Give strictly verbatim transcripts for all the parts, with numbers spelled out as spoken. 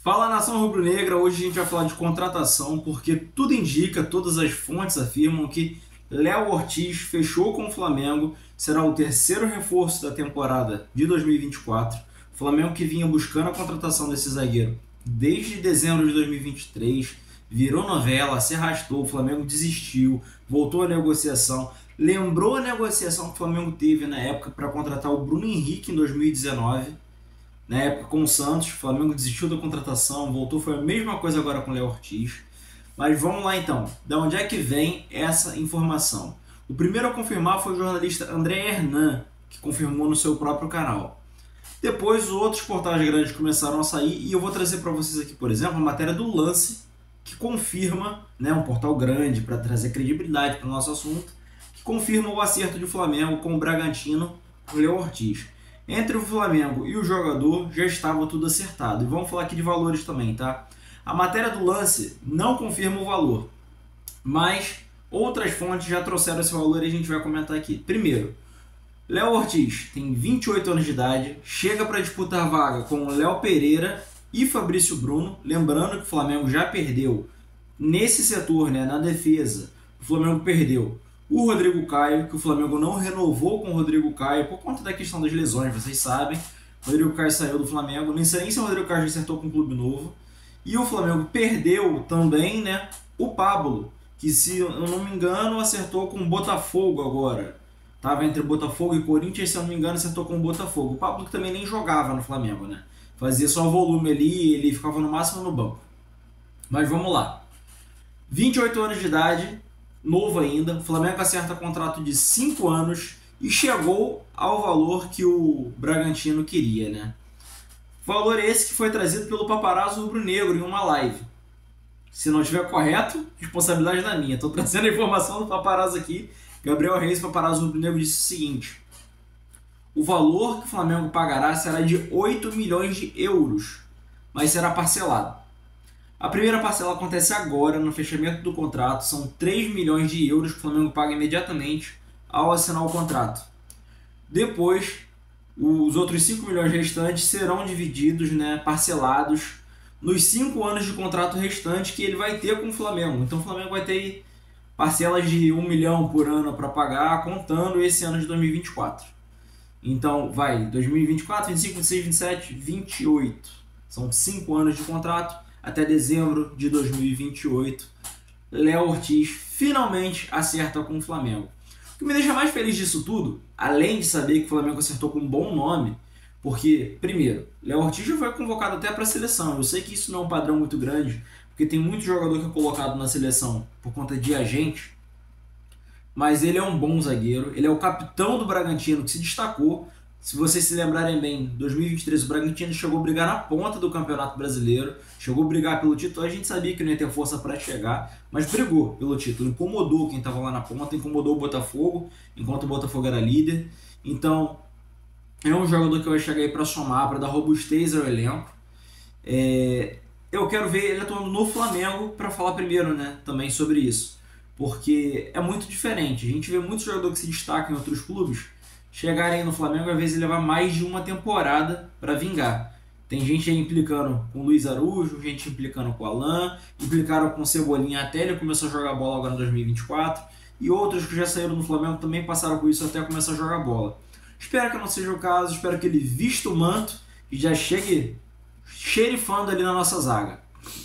Fala, nação rubro-negra. Hoje a gente vai falar de contratação porque tudo indica, todas as fontes afirmam que Léo Ortiz fechou com o Flamengo, será o terceiro reforço da temporada de dois mil e vinte e quatro. O Flamengo que vinha buscando a contratação desse zagueiro desde dezembro de dois mil e vinte e três, virou novela, se arrastou, o Flamengo desistiu, voltou à negociação, lembrou a negociação que o Flamengo teve na época para contratar o Bruno Henrique em dois mil e dezenove. Na época com o Santos, o Flamengo desistiu da contratação, voltou, foi a mesma coisa agora com o Léo Ortiz. Mas vamos lá então, de onde é que vem essa informação? O primeiro a confirmar foi o jornalista André Hernan, que confirmou no seu próprio canal. Depois outros portais grandes começaram a sair e eu vou trazer para vocês aqui, por exemplo, a matéria do Lance, que confirma, né, um portal grande para trazer credibilidade para o nosso assunto, que confirma o acerto do Flamengo com o Bragantino, com o Léo Ortiz. Entre o Flamengo e o jogador já estava tudo acertado. E vamos falar aqui de valores também, tá? A matéria do Lance não confirma o valor, mas outras fontes já trouxeram esse valor e a gente vai comentar aqui. Primeiro, Léo Ortiz tem vinte e oito anos de idade, chega para disputar vaga com o Léo Pereira e Fabrício Bruno. Lembrando que o Flamengo já perdeu nesse setor, né, na defesa. O Flamengo perdeu o Rodrigo Caio, que o Flamengo não renovou com o Rodrigo Caio por conta da questão das lesões, vocês sabem. O Rodrigo Caio saiu do Flamengo, nem sei se o Rodrigo Caio já acertou com um clube novo. E o Flamengo perdeu também, né, o Pablo, que, se eu não me engano, acertou com o Botafogo agora. Estava entre Botafogo e Corinthians, se eu não me engano, acertou com o Botafogo. O Pablo que também nem jogava no Flamengo, né? Fazia só volume ali, ele ficava no máximo no banco. Mas vamos lá. vinte e oito anos de idade, novo ainda. O Flamengo acerta contrato de cinco anos e chegou ao valor que o Bragantino queria, né? Valor esse que foi trazido pelo Paparazzo Rubro-Negro em uma live. Se não estiver correto, responsabilidade da minha. Estou trazendo a informação do Paparazzo aqui. Gabriel Reis, Paparazzo Rubro-Negro, disse o seguinte: o valor que o Flamengo pagará será de oito milhões de euros, mas será parcelado. A primeira parcela acontece agora, no fechamento do contrato. São três milhões de euros que o Flamengo paga imediatamente ao assinar o contrato. Depois, os outros cinco milhões restantes serão divididos, né, parcelados, nos cinco anos de contrato restantes que ele vai ter com o Flamengo. Então o Flamengo vai ter parcelas de um milhão por ano para pagar, contando esse ano de dois mil e vinte e quatro. Então vai dois mil e vinte e quatro, vinte e cinco, vinte e seis, vinte e sete, vinte e oito. São cinco anos de contrato até dezembro de dois mil e vinte e oito. Léo Ortiz finalmente acerta com o Flamengo. O que me deixa mais feliz disso tudo, além de saber que o Flamengo acertou com um bom nome, porque, primeiro, Léo Ortiz já foi convocado até para a seleção. Eu sei que isso não é um padrão muito grande, porque tem muito jogador que é colocado na seleção por conta de agente, mas ele é um bom zagueiro, ele é o capitão do Bragantino que se destacou. Se vocês se lembrarem bem, em dois mil e vinte e três o Bragantino chegou a brigar na ponta do Campeonato Brasileiro, chegou a brigar pelo título. A gente sabia que não ia ter força para chegar, mas brigou pelo título, incomodou quem estava lá na ponta, incomodou o Botafogo, enquanto o Botafogo era líder. Então, é um jogador que vai chegar aí para somar, para dar robustez ao elenco. É... Eu quero ver ele atuando no Flamengo para falar primeiro, né, também sobre isso, porque é muito diferente. A gente vê muitos jogadores que se destacam em outros clubes chegarem no Flamengo, às vezes levar mais de uma temporada para vingar. Tem gente aí implicando com o Luiz Araújo, gente implicando com o Alan, implicaram com o Cebolinha até ele começar a jogar bola agora em dois mil e vinte e quatro, e outros que já saíram do Flamengo também passaram com isso até começar a jogar bola. Espero que não seja o caso, espero que ele vista o manto e já chegue xerifando ali na nossa zaga.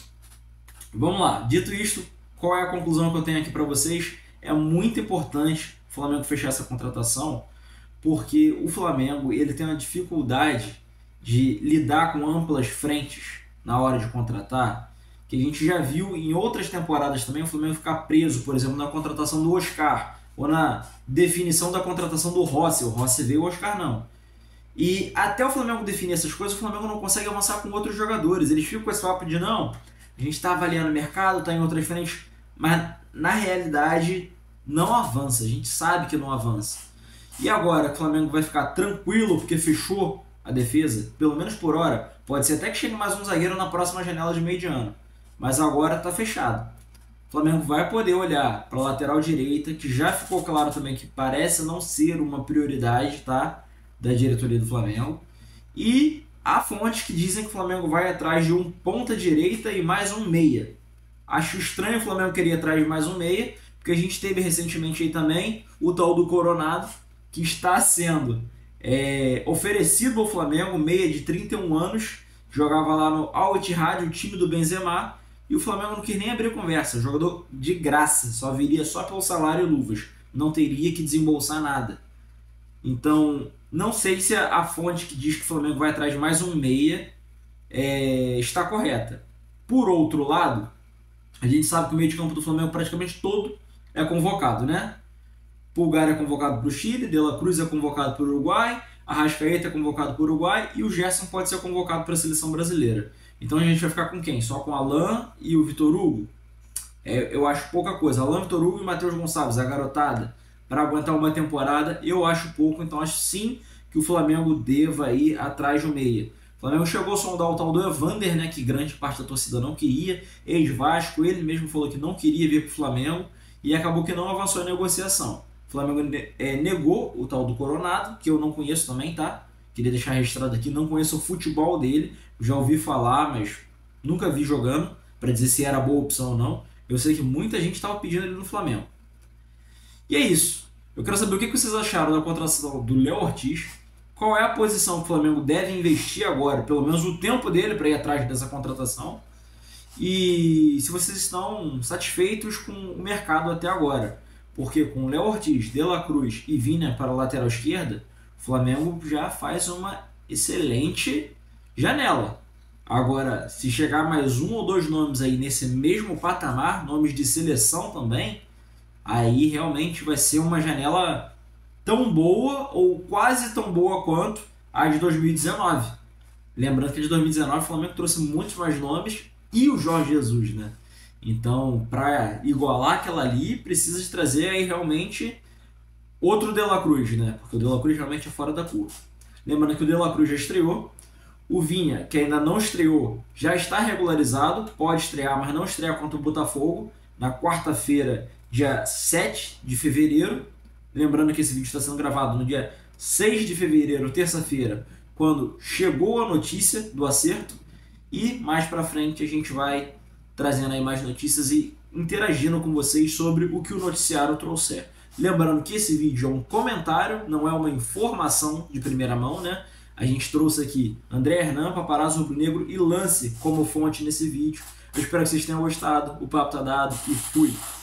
Vamos lá, dito isto, qual é a conclusão que eu tenho aqui para vocês? É muito importante o Flamengo fechar essa contratação, porque o Flamengo ele tem uma dificuldade de lidar com amplas frentes na hora de contratar, que a gente já viu em outras temporadas também o Flamengo ficar preso, por exemplo, na contratação do Oscar, ou na definição da contratação do Rossi. O Rossi veio, o Oscar não. E até o Flamengo definir essas coisas, o Flamengo não consegue avançar com outros jogadores. Eles ficam com esse papo de não, a gente está avaliando o mercado, está em outras frentes, mas na realidade não avança, a gente sabe que não avança. E agora que o Flamengo vai ficar tranquilo porque fechou a defesa, pelo menos por hora, pode ser até que chegue mais um zagueiro na próxima janela de meio de ano, mas agora está fechado. O Flamengo vai poder olhar para a lateral direita, que já ficou claro também que parece não ser uma prioridade, tá, da diretoria do Flamengo, e Há fontes que dizem que o Flamengo vai atrás de um ponta-direita e mais um meia. Acho estranho o Flamengo querer ir atrás de mais um meia, porque a gente teve recentemente aí também o tal do Coronado, que está sendo é, oferecido ao Flamengo, meia de trinta e um anos, jogava lá no Al Ittihad, o time do Benzema, e o Flamengo não quis nem abrir conversa, jogador de graça, só viria só pelo salário e luvas, não teria que desembolsar nada. Então, não sei se a, a fonte que diz que o Flamengo vai atrás de mais um meia é, está correta. Por outro lado, a gente sabe que o meio de campo do Flamengo praticamente todo é convocado, né? Pulgar é convocado para o Chile, De La Cruz é convocado para o Uruguai, Arrascaeta é convocado para o Uruguai e o Gerson pode ser convocado para a seleção brasileira. Então a gente vai ficar com quem? Só com Alan e o Vitor Hugo? É, eu acho pouca coisa. Alan, Vitor Hugo e Matheus Gonçalves, a garotada, para aguentar uma temporada, eu acho pouco. Então acho sim que o Flamengo deva ir atrás do meia. O Flamengo chegou a sondar o tal do Evander, né, que grande parte da torcida não queria, ex-Vasco, ele mesmo falou que não queria vir para o Flamengo e acabou que não avançou a negociação. O Flamengo é, negou o tal do Coronado, que eu não conheço também, tá? Queria deixar registrado aqui, não conheço o futebol dele, já ouvi falar, mas nunca vi jogando, para dizer se era boa opção ou não. Eu sei que muita gente estava pedindo ele no Flamengo. E é isso. Eu quero saber o que vocês acharam da contratação do Léo Ortiz. Qual é a posição que o Flamengo deve investir agora, pelo menos o tempo dele para ir atrás dessa contratação. E se vocês estão satisfeitos com o mercado até agora. Porque com Léo Ortiz, De La Cruz e Vina para a lateral esquerda, o Flamengo já faz uma excelente janela. Agora, se chegar mais um ou dois nomes aí nesse mesmo patamar, nomes de seleção também, aí realmente vai ser uma janela tão boa ou quase tão boa quanto a de dois mil e dezenove. Lembrando que a de dois mil e dezenove o Flamengo trouxe muitos mais nomes e o Jorge Jesus, né? Então, para igualar aquela ali, precisa de trazer aí realmente outro De La Cruz, né? Porque o De La Cruz realmente é fora da curva. Lembrando que o De La Cruz já estreou. O Vinha, que ainda não estreou, já está regularizado. Pode estrear, mas não estreia contra o Botafogo na quarta-feira, dia sete de fevereiro. Lembrando que esse vídeo está sendo gravado no dia seis de fevereiro, terça-feira, quando chegou a notícia do acerto. E mais para frente a gente vai trazendo aí mais notícias e interagindo com vocês sobre o que o noticiário trouxer. Lembrando que esse vídeo é um comentário, não é uma informação de primeira mão, né? A gente trouxe aqui André Hernan, Paparazzo Rubro-Negro e Lance como fonte nesse vídeo. Eu espero que vocês tenham gostado. O papo tá dado e fui!